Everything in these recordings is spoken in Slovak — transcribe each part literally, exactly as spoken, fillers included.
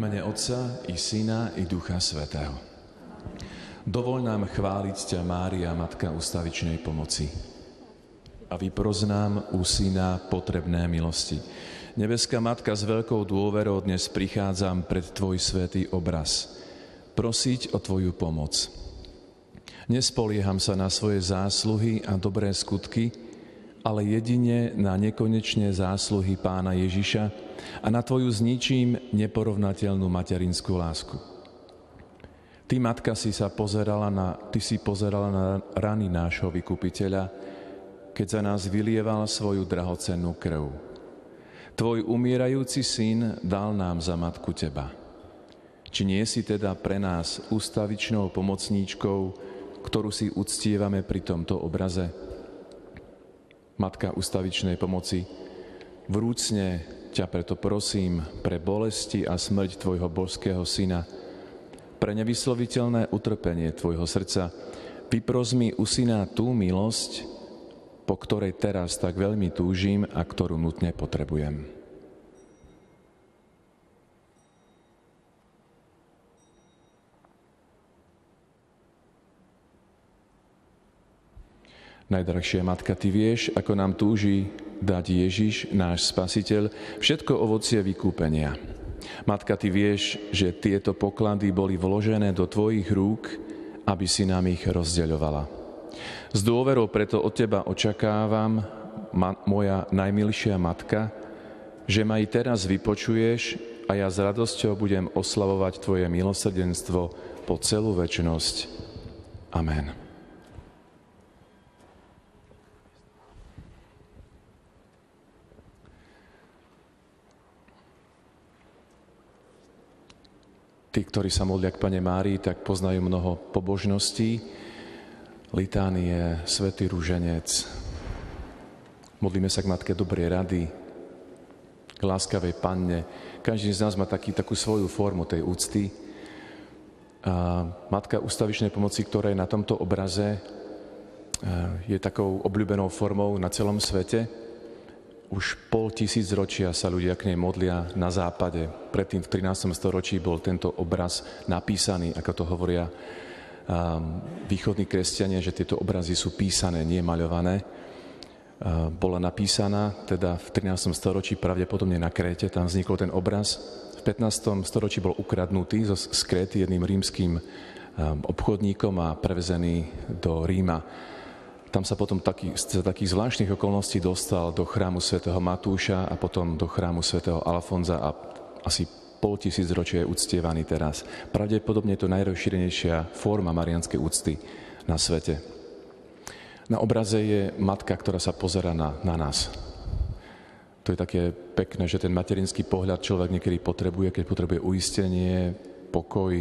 mene Otca i Syna i Ducha Svätého. Dovol nám chváliť ťa, Mária, Matka ustavičnej pomoci. A vypros nám u Syna potrebné milosti. Nebeská Matka, s veľkou dôverou dnes prichádzam pred Tvoj svätý obraz. Prosiť o Tvoju pomoc. Nespolieham sa na svoje zásluhy a dobré skutky, ale jedine na nekonečné zásluhy Pána Ježiša a na Tvoju s ničím neporovnateľnú materinskú lásku. Ty, Matka, si sa pozerala na, ty si pozerala na rany nášho vykupiteľa, keď za nás vylieval svoju drahocennú krv. Tvoj umierajúci syn dal nám za matku Teba. Či nie si teda pre nás ústavičnou pomocníčkou, ktorú si uctievame pri tomto obraze? Matka ustavičnej pomoci, vrúcne ťa preto prosím pre bolesti a smrť Tvojho božského syna, pre nevysloviteľné utrpenie Tvojho srdca, vypros mi u syna tú milosť, po ktorej teraz tak veľmi túžim a ktorú nutne potrebujem. Najdrahšia Matka, Ty vieš, ako nám túži dať Ježiš, náš Spasiteľ, všetko ovocie vykúpenia. Matka, Ty vieš, že tieto poklady boli vložené do Tvojich rúk, aby si nám ich rozdeľovala. S dôverou preto od Teba očakávam, ma, moja najmilšia Matka, že ma i teraz vypočuješ a ja s radosťou budem oslavovať Tvoje milosrdenstvo po celú večnosť. Amen. Tí, ktorí sa modlia k Pane Márii, tak poznajú mnoho pobožností, litánie, svätý ruženec. Modlíme sa k Matke dobrej rady, k láskavej Panne. Každý z nás má taký, takú svoju formu tej úcty. A Matka ustavičnej pomoci, ktorá je na tomto obraze, je takou obľúbenou formou na celom svete. Už pol tisíc ročia sa ľudia k nej modlia na západe. Predtým v trinástom storočí bol tento obraz napísaný, ako to hovoria východní kresťania, že tieto obrazy sú písané, nie maľované. Bola napísaná teda v trinástom storočí pravdepodobne na Kréte, tam vznikol ten obraz. V pätnástom storočí bol ukradnutý z Kréty jedným rímskym obchodníkom a prevezený do Ríma. Tam sa potom taký, z takých zvláštnych okolností dostal do chrámu svätého Matúša a potom do chrámu svätého Alfonza a asi pol tisíc ročia je uctievaný teraz. Pravdepodobne je to najrozšírenejšia forma mariánskej úcty na svete. Na obraze je Matka, ktorá sa pozerá na, na nás. To je také pekné, že ten materinský pohľad človek niekedy potrebuje, keď potrebuje uistenie, pokoj.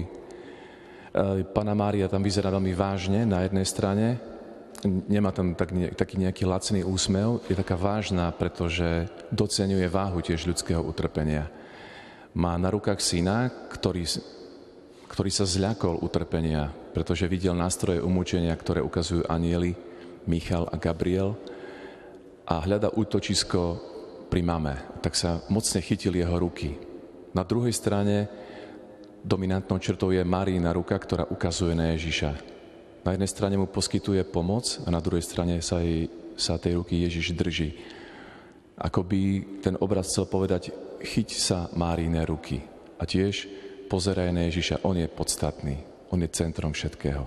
Panna Mária tam vyzerá veľmi vážne na jednej strane, nemá tam tak, taký nejaký lacný úsmev, je taká vážna, pretože doceňuje váhu tiež ľudského utrpenia. Má na rukách syna, ktorý, ktorý sa zľakol utrpenia, pretože videl nástroje umúčenia, ktoré ukazujú anjeli Michal a Gabriel a hľada útočisko pri mame. Tak sa mocne chytil jeho ruky. Na druhej strane dominantnou črtou je Máriina ruka, ktorá ukazuje na Ježiša. Na jednej strane mu poskytuje pomoc a na druhej strane sa, jej, sa tej ruky Ježiš drží. Ako by ten obraz chcel povedať, chyť sa Máriine ruky a tiež pozeraj na Ježiša, on je podstatný, on je centrom všetkého.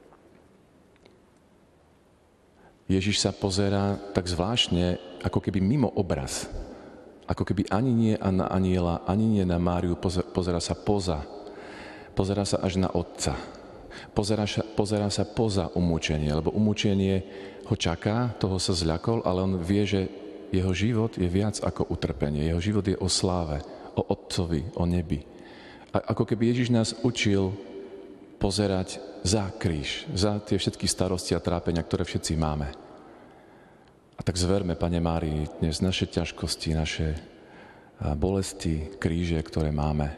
Ježiš sa pozerá tak zvláštne, ako keby mimo obraz. Ako keby ani nie na anjela, ani nie na Máriu, pozerá sa poza. Pozerá sa až na Otca. Pozerá sa, pozerá sa poza umúčenie, lebo umúčenie ho čaká, toho sa zľakol, ale on vie, že jeho život je viac ako utrpenie. Jeho život je o sláve, o Otcovi, o nebi. A ako keby Ježiš nás učil pozerať za kríž, za tie všetky starosti a trápenia, ktoré všetci máme. A tak zverme, Pane Márii, dnes naše ťažkosti, naše bolesti, kríže, ktoré máme.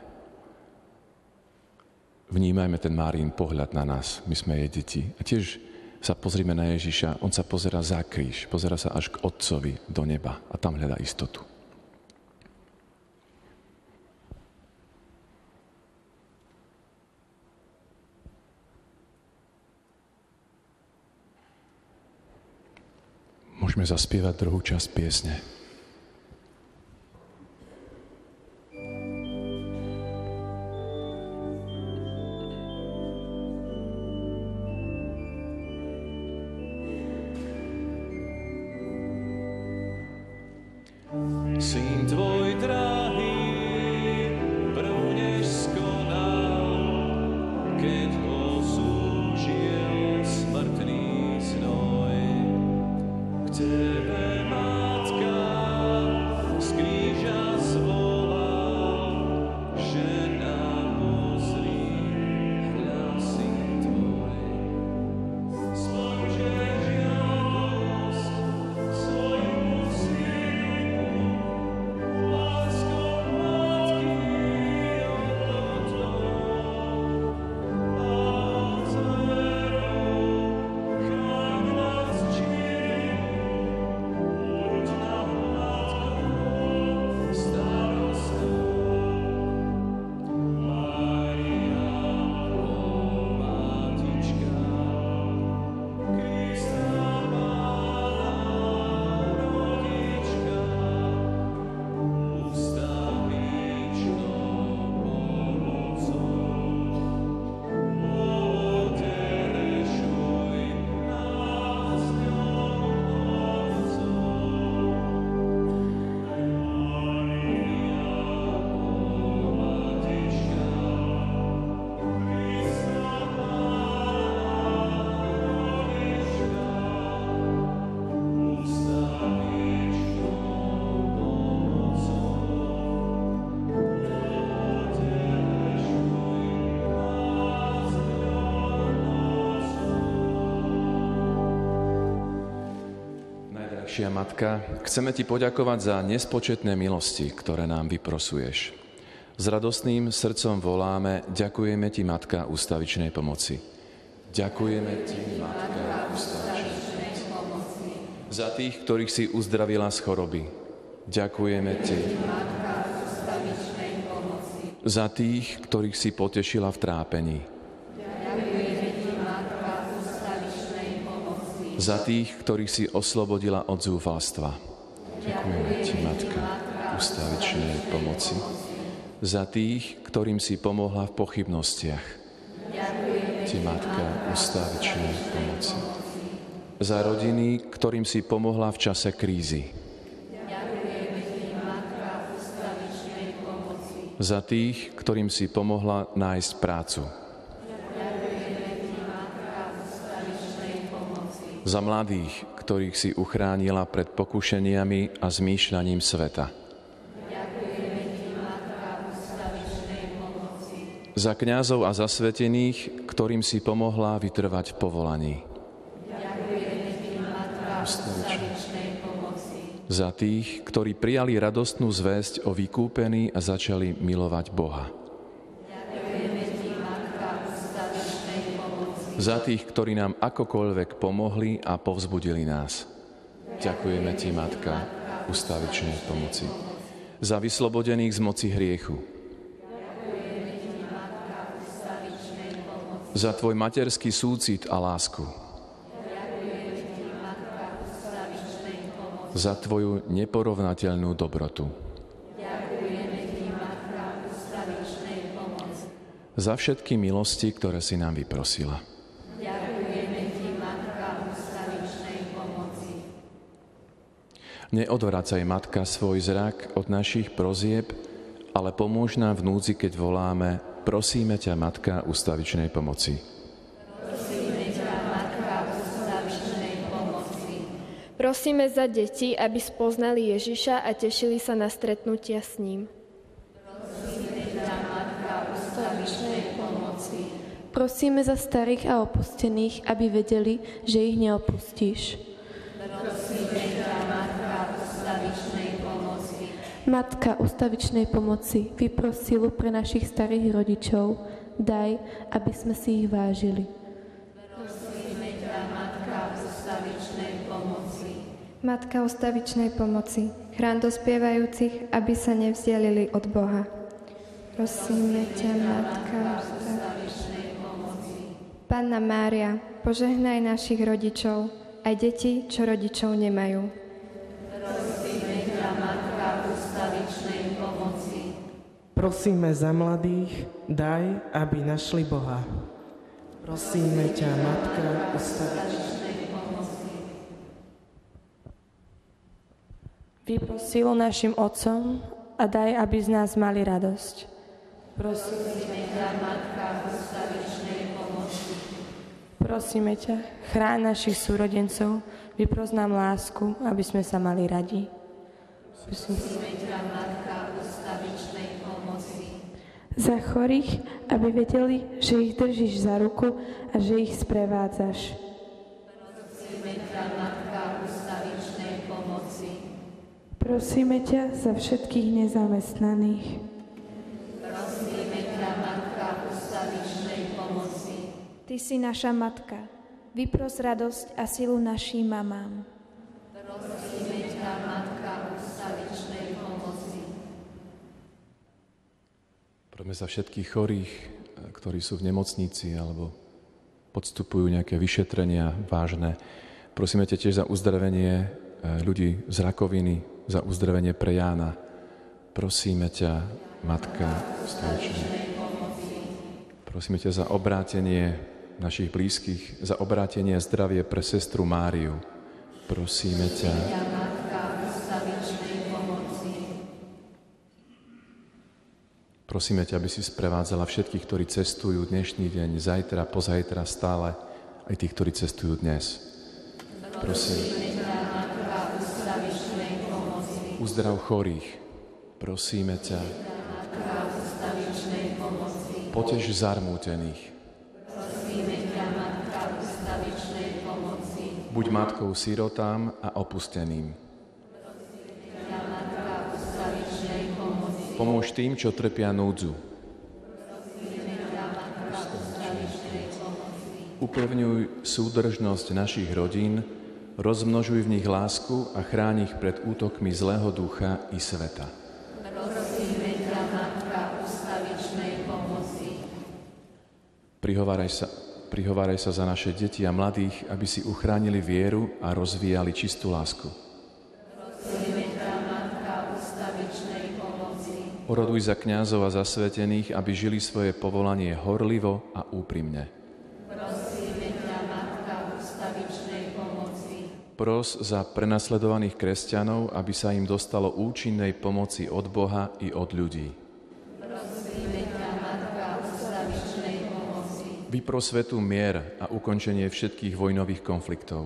Vnímajme ten Máriin pohľad na nás, my sme jej deti. A tiež sa pozrime na Ježiša, on sa pozerá za kríž, pozerá sa až k Otcovi do neba a tam hľadá istotu. Môžeme zaspievať druhú časť piesne. Syn tvoj drahý prvnež skonal, keď ho zúžil smrtný znoj. K tebe, Matka, z kríža zvolal, žena pozri, hľa syn tvoj. Spolčeš radosť svojmu synu, láskou matky odhodnou, a s verou chráň nás činu, buď nám matkou starostou. Mária, ó matička, Krista malá rodička, ustavičnou pomocou, odrešuj nás ňou mocou. Mária, ó matička, Krista malá rodička, ustavičnou pomocou, Najdrahšia Matka, chceme Ti poďakovať za nespočetné milosti, ktoré nám vyprosuješ. S radostným srdcom voláme, ďakujeme Ti, Matka ústavičnej pomoci. Ďakujeme Ti, Matka ústavičnej pomoci. Za tých, ktorých si uzdravila z choroby. Ďakujeme Ti, Matka ústavičnej pomoci. Za tých, ktorých si potešila v trápení. Za tých, ktorých si oslobodila od zúfalstva. Ďakujeme Ti, Matka ústavičnej pomoci. Za tých, ktorým si pomohla v pochybnostiach. Ti, Matka ústavičnej pomoci. Za rodiny, ktorým si pomohla v čase krízy. Za tých, ktorým si pomohla nájsť prácu. Za mladých, ktorých si uchránila pred pokušeniami a zmýšľaním sveta. Za kňazov a zasvetených, ktorým si pomohla vytrvať v povolaní. Za tých, ktorí prijali radostnú zvesť o vykúpení a začali milovať Boha. Za tých, ktorí nám akokoľvek pomohli a povzbudili nás. Ďakujeme Ti, Matka ústavičnej pomoci. Za vyslobodených z moci hriechu. Za Tvoj materský súcit a lásku. Za Tvoju neporovnateľnú dobrotu. Za všetky milosti, ktoré si nám vyprosila. Neodvracaj, Matka, svoj zrak od našich prozieb, ale pomôž nám v núdzi, keď voláme, prosíme ťa, Matka ústavičnej pomoci. Prosíme ťa, Matka ústavičnej pomoci. Prosíme za deti, aby spoznali Ježiša a tešili sa na stretnutia s ním. Prosíme ťa, Matka ústavičnej pomoci. Prosíme za starých a opustených, aby vedeli, že ich neopustíš. Prosíme ťa, Matka ústavičnej pomoci. Matka ústavičnej pomoci, vypros silu pre našich starých rodičov. Daj, aby sme si ich vážili. Prosíme ťa, Matka ústavičnej pomoci. Matka ústavičnej pomoci, chrán dospievajúcich, aby sa nevzdialili od Boha. Prosíme ťa, Matka ústavičnej pomoci. Panna Mária, požehnaj našich rodičov, aj deti, čo rodičov nemajú. Prosíme ťa, Matka ustavičnej pomoci. Prosíme za mladých, daj, aby našli Boha. Prosíme ťa, Matka ustavičnej pomoci. Vypros silu našim otcom a daj, aby z nás mali radosť. Prosíme ťa, Matka ustavičnej pomoci. Prosíme ťa, chráň našich súrodencov, vypros nám lásku, aby sme sa mali radi. Prosíme ťa, Matka ustavičnej pomoci. Za chorých, aby vedeli, že ich držíš za ruku a že ich sprevádzaš. Prosíme ťa, Matka ustavičnej pomoci. Prosíme ťa za všetkých nezamestnaných. Prosíme ťa, Matka ustavičnej pomoci. Ty si naša matka. Vypros radosť a silu našim mamám. Prosíme ťa, Matka ustavičnej pomoci. Prosíme za všetkých chorých, ktorí sú v nemocnici alebo podstupujú nejaké vyšetrenia vážne. Prosíme ťa tiež za uzdravenie ľudí z rakoviny, za uzdravenie pre Jána. Prosíme ťa, Matka ustavičnej pomoci. Prosíme ťa za obrátenie našich blízkych, za obrátenie a zdravie pre sestru Máriu. Prosíme ťa. Prosíme ťa, aby si sprevádzala všetkých, ktorí cestujú dnešný deň, zajtra, pozajtra, stále, aj tých, ktorí cestujú dnes. Prosíme. Uzdrav chorých. Prosíme ťa. Potež zarmútených. Buď matkou sirotám a opusteným. Pomôž tým, čo trpia núdzu. Upevňuj súdržnosť našich rodín, rozmnožuj v nich lásku a chráň ich pred útokmi zlého ducha i sveta. Prosíme ťa, Matka ustavičnej pomoci. Prihováraj sa, prihováraj sa za naše deti a mladých, aby si uchránili vieru a rozvíjali čistú lásku. Prosíme ťa, Matka ustavičnej pomoci. Oroduj za kňazov a zasvetených, aby žili svoje povolanie horlivo a úprimne. Prosíme ťa, Matka ustavičnej pomoci. Pros za prenasledovaných kresťanov, aby sa im dostalo účinnej pomoci od Boha i od ľudí. Prosíme ťa, Matka ustavičnej pomoci. Vypros svetu mier a ukončenie všetkých vojnových konfliktov.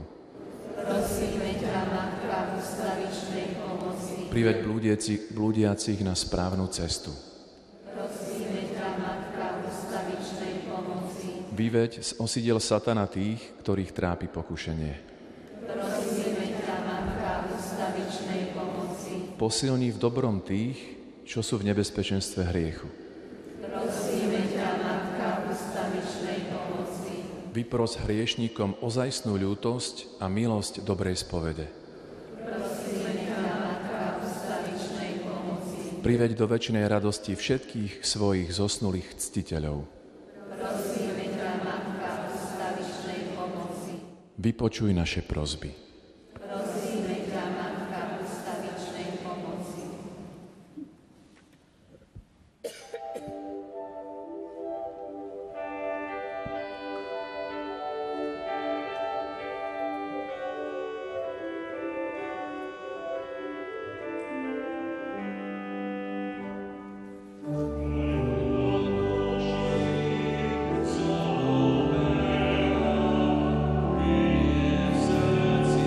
Prosíme ťa, Matka ustavičnej pomoci. Priveď blúdiaci, blúdiacich na správnu cestu. Prosíme ťa, Matka ustavičnej pomoci. Vyveď z osidiel satana tých, ktorých trápi pokušenie. Prosíme ťa, Matka ustavičnej pomoci. Posilni v dobrom tých, čo sú v nebezpečenstve hriechu. Prosíme ťa, Matka ustavičnej pomoci. Vypros hriešníkom ozajstnú ľútosť a milosť dobrej spovede. Prosíme ťa, Matka ustavičnej pomoci. Priveď do večnej radosti všetkých svojich zosnulých ctiteľov. Prosíme ťa, Matka ustavičnej pomoci. Vypočuj naše prosby. Prosíme ťa, Matka ustavičnej pomoci. Serci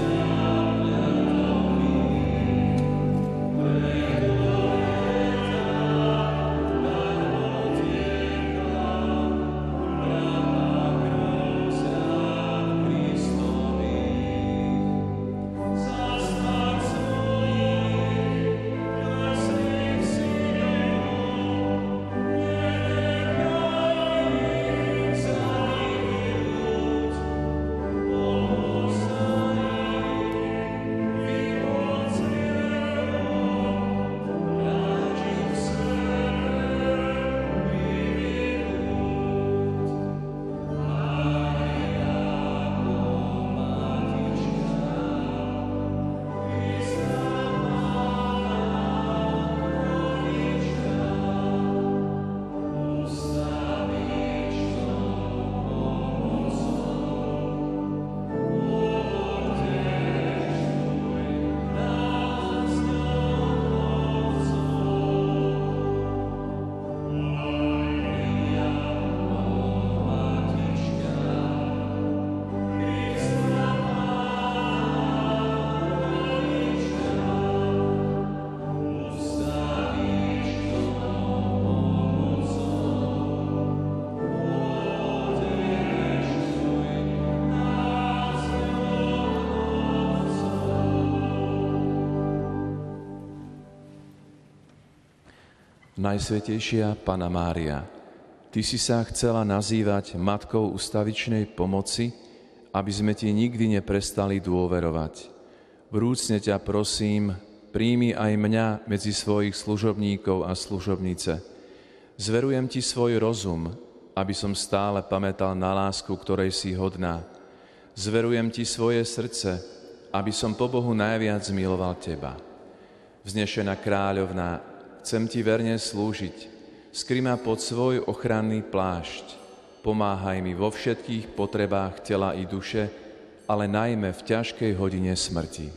Najsvätejšia Panna Mária, Ty si sa chcela nazývať Matkou ustavičnej pomoci, aby sme Ti nikdy neprestali dôverovať. Vrúcne ťa prosím, príjmi aj mňa medzi svojich služobníkov a služobnice. Zverujem Ti svoj rozum, aby som stále pamätal na lásku, ktorej si hodná. Zverujem Ti svoje srdce, aby som po Bohu najviac miloval Teba. Vznešená kráľovná, chcem Ti verne slúžiť. Skry ma pod svoj ochranný plášť. Pomáhaj mi vo všetkých potrebách tela i duše, ale najmä v ťažkej hodine smrti.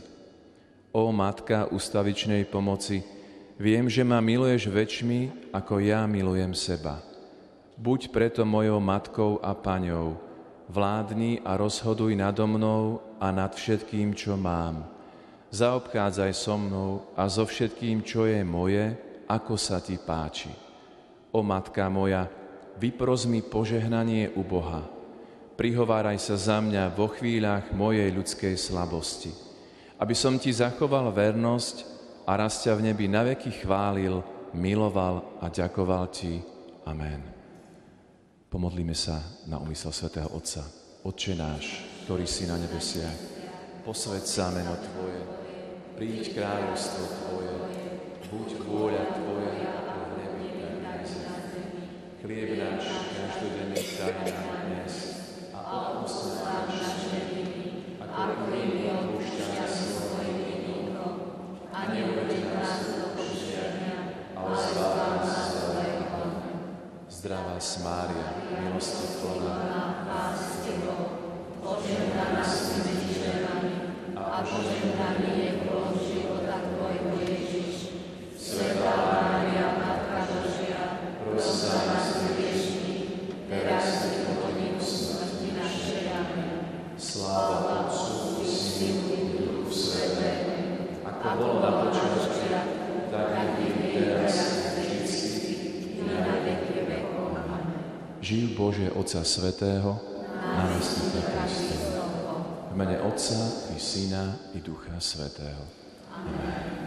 Ó Matka ustavičnej pomoci, viem, že ma miluješ väčšmi, ako ja milujem seba. Buď preto mojou matkou a paňou, vládni a rozhoduj nado mnou a nad všetkým, čo mám. Zaobchádzaj so mnou a so všetkým, čo je moje, ako sa Ti páči. Ó Matka moja, vypros mi požehnanie u Boha. Prihováraj sa za mňa vo chvíľach mojej ľudskej slabosti, aby som Ti zachoval vernosť a raz ťa v nebi naveky chválil, miloval a ďakoval Ti. Amen. Pomodlíme sa na úmysel svätého Otca. Otče náš, ktorý si na nebesiach, posväť sa meno Tvoje, príď kráľovstvo Tvoje, buď vôľa Tvoja, ako v nebi, tak na zemi. Chlieb náš každodenný daj nám dnes a odpusť nám naše viny, ako my odpúšťame svojim vinníkom. A neuveď nás do pokušenia, ale zbav nás zlého. Zdravá Mária, milosti plná, Pán s Tebou, požehnaná si medzi ženami a požehnaný je plod života Tvojho Ježiš. Svätá Mária, Matka Božia, pros za nás hriešnych, teraz i v hodinu smrti našej. Amen. Sláva Otcu i Synu i Duchu Svätému, ako bolo na počiatku, tak i teraz i vždycky i na veky vekov. Amen. Živ Bože Otca Svätého, námestníka Kristovo. V mene Otca i Syna i Ducha Svätého. Amen.